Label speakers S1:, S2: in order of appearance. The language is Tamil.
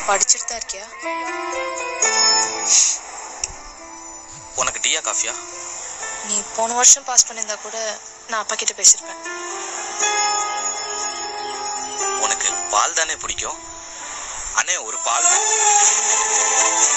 S1: படிச்சிட்டு தான் இருக்கியா?
S2: உனக்கு டீயா காஃபியா?
S1: நீ போன வருஷம் பாஸ் பண்ணியிருந்தா கூட நான் அப்பா கிட்ட பேசியிருப்பேன்.
S2: உனக்கு பால் தானே பிடிக்கும்? அண்ணே ஒரு பால்.